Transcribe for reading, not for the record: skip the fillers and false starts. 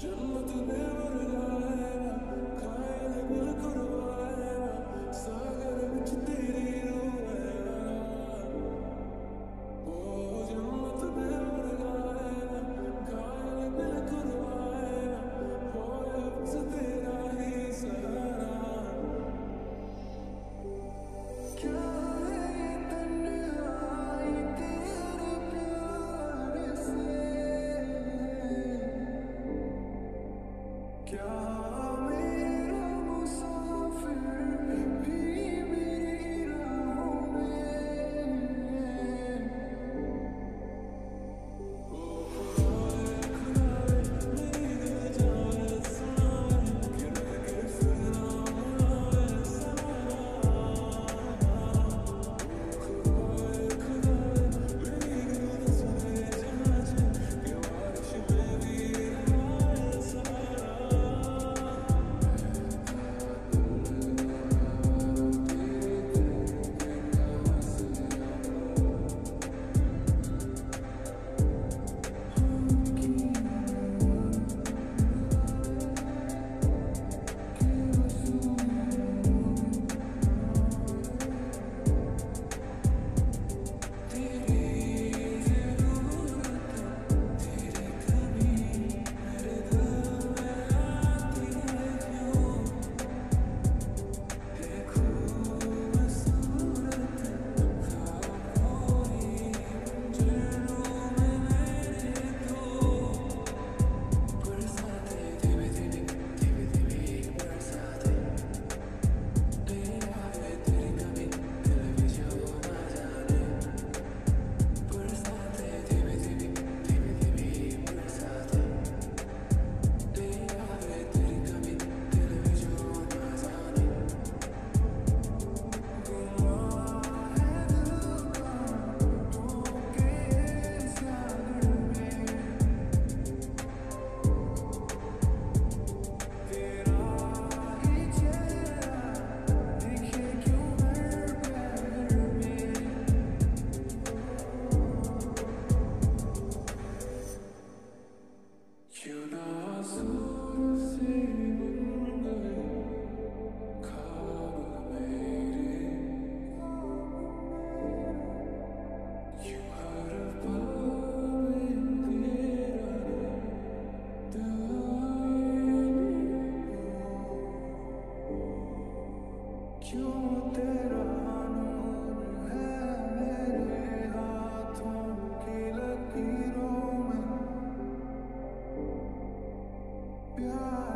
जन्नत में मर जाएगा, खाए दिल करवाएगा, सागर विच तेरी रूह है। ओ जन्नत में मर जाएगा, खाए दिल करवाएगा, होए बस तेरा ही सहारा। क्या है ये तन्हाई तेरे प्यार से, क्या मेरा मुसाफिर भी मेरी राहों में। ओ खुदाए खुदाए मेरी दिल जाए सुनाए, गिर के फिर ना मुड़ाए सहारा। खुदाए खुदाए मेरी दिल सुने जाचे, कि बारिश में भी रहाए सहारा। क्यों ना आंसू से बन गए ख्वाब मेरे, क्यों हर पल में तेरा दिल क्यों तेरा नूर है मेरे हाथों की लकीरों में। प्यार